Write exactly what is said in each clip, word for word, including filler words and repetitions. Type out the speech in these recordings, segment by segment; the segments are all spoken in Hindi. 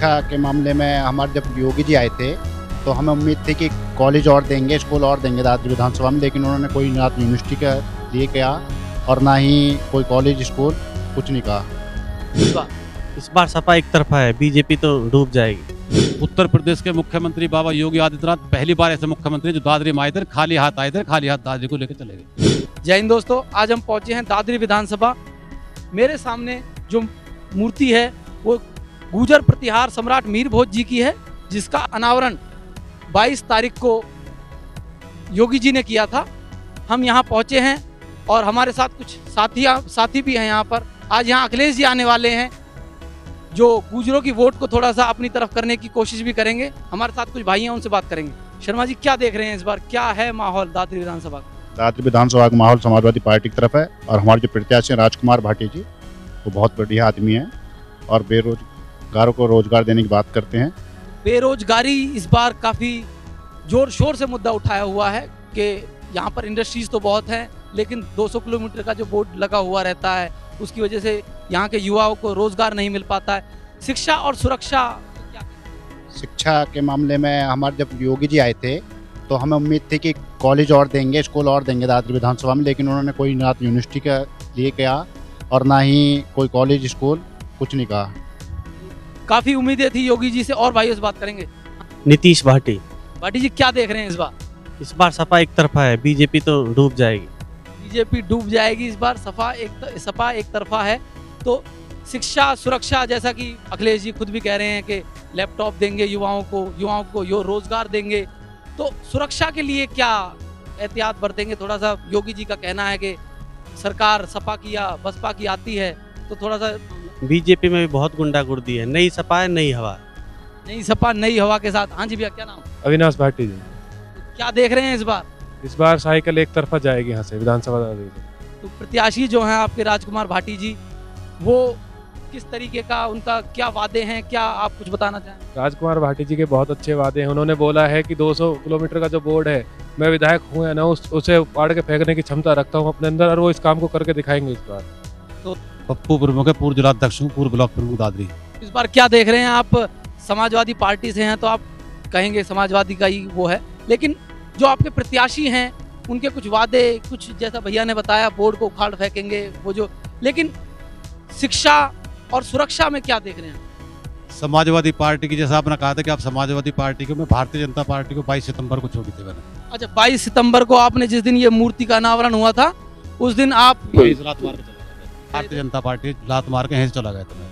शिक्षा के मामले में हमारे जब योगी जी आए थे तो हमें उम्मीद थी कि कॉलेज और देंगे, स्कूल और देंगे दादरी विधानसभा में, लेकिन उन्होंने कोई ना यूनिवर्सिटी का लिए कहा और ना ही कोई कॉलेज स्कूल कुछ नहीं कहा। इस बार इस बार सपा एक तरफा है, बीजेपी तो डूब जाएगी। उत्तर प्रदेश के मुख्यमंत्री बाबा योगी आदित्यनाथ पहली बार ऐसे मुख्यमंत्री जो दादरी में आए थे, खाली हाथ आए थे, खाली हाथ दादरी को लेकर चले गए। जय हिंद दोस्तों, आज हम पहुंचे हैं दादरी विधानसभा। मेरे सामने जो मूर्ति है वो गुर्जर प्रतिहार सम्राट मीर भोज जी की है, जिसका अनावरण बाईस तारीख को योगी जी ने किया था। हम यहाँ पहुँचे हैं और हमारे साथ कुछ साथी साथी भी हैं यहाँ पर। आज यहाँ अखिलेश जी आने वाले हैं जो गुर्जरों की वोट को थोड़ा सा अपनी तरफ करने की कोशिश भी करेंगे। हमारे साथ कुछ भाई हैं, उनसे बात करेंगे। शर्मा जी, क्या देख रहे हैं इस बार, क्या है माहौल दादरी विधानसभा का? दादरी विधानसभा का माहौल समाजवादी पार्टी की तरफ है और हमारे जो प्रत्याशी हैं राजकुमार भाटी जी, वो बहुत बढ़िया आदमी हैं और बेरोजगारों को रोजगार देने की बात करते हैं। बेरोजगारी इस बार काफ़ी जोर शोर से मुद्दा उठाया हुआ है कि यहाँ पर इंडस्ट्रीज तो बहुत हैं, लेकिन दो सौ किलोमीटर का जो बोर्ड लगा हुआ रहता है उसकी वजह से यहाँ के युवाओं को रोजगार नहीं मिल पाता है। शिक्षा और सुरक्षा, शिक्षा के मामले में हमारे जब योगी जी आए थे तो हमें उम्मीद थी कि कॉलेज और देंगे, स्कूल और देंगे दादरी विधानसभा में, लेकिन उन्होंने कोई ना यूनिवर्सिटी का लिए कहा और ना ही कोई कॉलेज स्कूल कुछ नहीं कहा। काफ़ी उम्मीदें थी योगी जी से, और भाइयों से बात करेंगे। नीतीश भाटी भाटी जी, क्या देख रहे हैं इस बार? इस बार सपा एक तरफा है, बीजेपी तो डूब जाएगी। बीजेपी डूब जाएगी इस बार, सपा एक सपा एक तरफा है। तो शिक्षा सुरक्षा, जैसा कि अखिलेश जी खुद भी कह रहे हैं कि लैपटॉप देंगे युवाओं को, युवाओं को यो रोजगार देंगे, तो सुरक्षा के लिए क्या एहतियात बरतेंगे? थोड़ा सा योगी जी का कहना है कि सरकार सपा की या बसपा की आती है तो थोड़ा सा। बीजेपी में भी बहुत गुंडागर्दी है, नई सपा है, नई हवा, नई सपा नई हवा के साथ। हाँ जी भैया, क्या नाम? अविनाश भाटी जी। क्या देख रहे हैं इस बार? इस बार साइकिल एक तरफा जाएगी यहाँ से विधानसभा दादरी से। तो प्रत्याशी जो हैं आपके राजकुमार भाटी जी, वो किस तरीके का, उनका क्या वादे हैं, क्या आप कुछ बताना चाहें? राजकुमार भाटी जी के बहुत अच्छे वादे हैं। उन्होंने बोला है कि दो सौ किलोमीटर का जो बोर्ड है, मैं विधायक हूँ या ना, उस, उसे पाड़ के फेंकने की क्षमता रखता हूँ अपने अंदर, और वो इस काम को करके दिखाएंगे इस बार। तो पप्पू प्रमुख है, पूर्व जिलाध्यक्ष हूँ, पूर्व ब्लॉक प्रमुख दादरी। इस बार क्या देख रहे हैं आप? समाजवादी पार्टी से हैं तो आप कहेंगे समाजवादी का ही वो है, लेकिन जो आपके प्रत्याशी हैं उनके कुछ वादे, कुछ जैसा भैया ने बताया बोर्ड को उखाड़ फेंकेंगे वो जो, लेकिन शिक्षा और सुरक्षा में क्या देख रहे हैं? समाजवादी पार्टी की, जैसा आपने कहा था कि आप समाजवादी पार्टी को, मैं भारतीय जनता पार्टी को बाईस सितंबर को छोड़ी थी मैंने। अच्छा, बाईस सितंबर को आपने, जिस दिन ये मूर्ति का अनावरण हुआ था, उस दिन आप लात मार के चला गया, भारतीय जनता पार्टी लात मार के हेज चला गया था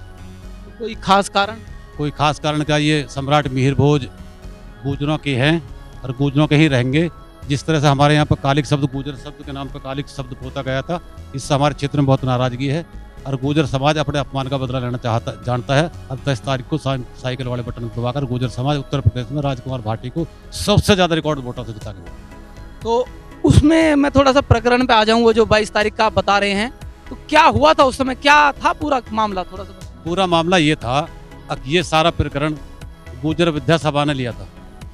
मैं। कोई खास कारण? कोई खास कारण क्या, ये सम्राट मिहिर भोज गुर्जरों के हैं और गुर्जरों के ही रहेंगे। जिस तरह से हमारे यहाँ पर कालिक शब्द, गुर्जर शब्द के नाम पर कालिक शब्द पोता गया था, इससे हमारे क्षेत्र में बहुत नाराजगी है और गुर्जर समाज अपने अपमान का बदला लेना चाहता जानता है। अब दस तारीख को साइकिल वाले बटन दबाकर गुर्जर समाज उत्तर प्रदेश में राजकुमार भाटी को सबसे ज्यादा रिकॉर्ड वोटों से जिताएंगे। तो उसमें मैं थोड़ा सा प्रकरण पे आ जाऊँ, वो जो बाईस तारीख का आप बता रहे हैं, तो क्या हुआ था उस समय, क्या था पूरा मामला? थोड़ा सा पूरा मामला ये था, ये सारा प्रकरण गुर्जर विद्या सभा ने लिया था।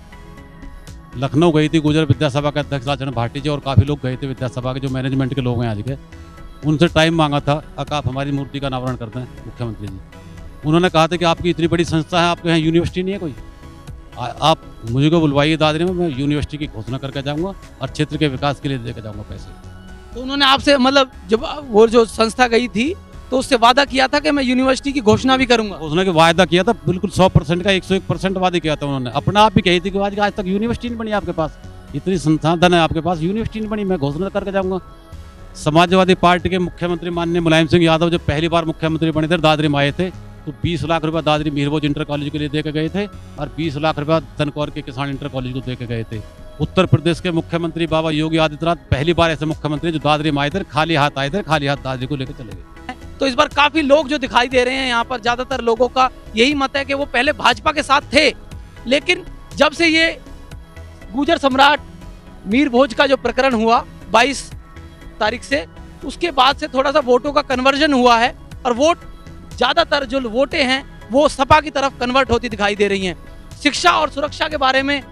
लखनऊ गई थी गुर्जर विद्या सभा के अध्यक्ष राजन भाटी जी और काफ़ी लोग गए थे विद्या सभा के, जो मैनेजमेंट के लोग हैं आज के। उनसे टाइम मांगा था कि आप हमारी मूर्ति का अनावरण करते हैं मुख्यमंत्री जी। उन्होंने कहा था कि आपकी इतनी बड़ी संस्था है, आपके यहाँ यूनिवर्सिटी नहीं है कोई, आ, आप मुझे को बुलवाइए दादरी में, मैं यूनिवर्सिटी की घोषणा करके जाऊँगा और क्षेत्र के विकास के लिए लेकर जाऊँगा पैसे। तो उन्होंने आपसे, मतलब जब वो जो संस्था गई थी तो उससे वादा किया था कि मैं यूनिवर्सिटी की घोषणा भी करूंगा? घोषणा के वायदा किया था, बिल्कुल सौ परसेंट का एक सौ एक परसेंट वादे किया था उन्होंने। अपना आप भी कही थी कि आज आज तक यूनिवर्सिटी नहीं बनी आपके पास, इतनी संसाधन है आपके पास, यूनिवर्सिटी नहीं बनी, मैं घोषणा करके जाऊंगा। समाजवादी पार्टी के मुख्यमंत्री माननीय मुलायम सिंह यादव जब पहली बार मुख्यमंत्री बने थे, दादरी में आए थे, तो बीस लाख रुपया दादरी मीर भोज इंटर कॉलेज के लिए दे के गए थे और बीस लाख रुपया तनकौर के किसान इंटर कॉलेज को दे के गए थे। उत्तर प्रदेश के मुख्यमंत्री बाबा योगी आदित्यनाथ पहली बार ऐसे मुख्यमंत्री जो दादरी में आए थे, खाली हाथ आए थे, खाली हाथ दादरी को लेकर चले गए। तो इस बार काफी लोग जो दिखाई दे रहे हैं यहाँ पर, ज्यादातर लोगों का यही मत है कि वो पहले भाजपा के साथ थे, लेकिन जब से ये गुर्जर सम्राट मीर भोज का जो प्रकरण हुआ बाईस तारीख से, उसके बाद से थोड़ा सा वोटों का कन्वर्जन हुआ है और वोट, ज्यादातर जो वोटें हैं वो सपा की तरफ कन्वर्ट होती दिखाई दे रही हैं। शिक्षा और सुरक्षा के बारे में,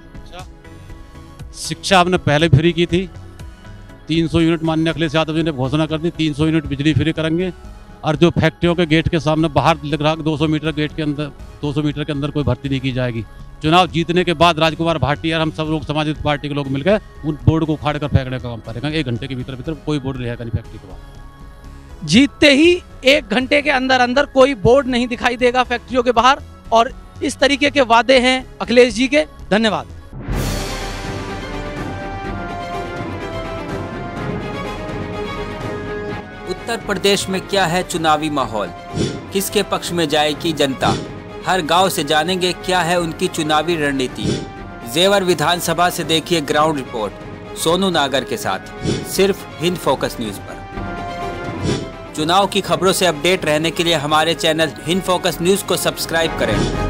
शिक्षा हमने पहले फ्री की थी, तीन सौ यूनिट माननीय अखिलेश यादव जी ने घोषणा कर दी, तीन सौ यूनिट बिजली फ्री करेंगे और जो फैक्ट्रियों के गेट के सामने बाहर लग रहा दो सौ मीटर गेट के अंदर दो सौ मीटर के अंदर कोई भर्ती नहीं की जाएगी। चुनाव जीतने के बाद राजकुमार भाटिया और हम सब लोग समाजवादी पार्टी के लोग मिलकर उन बोर्ड को उखाड़ कर फेंकने का काम करेंगे। एक घंटे के भीतर भीतर कोई बोर्ड रहेगा नहीं फैक्ट्री के बाहर। जीतते ही एक घंटे के अंदर अंदर कोई बोर्ड नहीं दिखाई देगा फैक्ट्रियों के बाहर, और इस तरीके के वादे हैं अखिलेश जी के। धन्यवाद। उत्तर प्रदेश में क्या है चुनावी माहौल, किसके पक्ष में जाएगी जनता, हर गांव से जानेंगे क्या है उनकी चुनावी रणनीति। जेवर विधानसभा से देखिए ग्राउंड रिपोर्ट सोनू नागर के साथ, सिर्फ हिंद फोकस न्यूज पर। चुनाव की खबरों से अपडेट रहने के लिए हमारे चैनल हिंद फोकस न्यूज को सब्सक्राइब करें।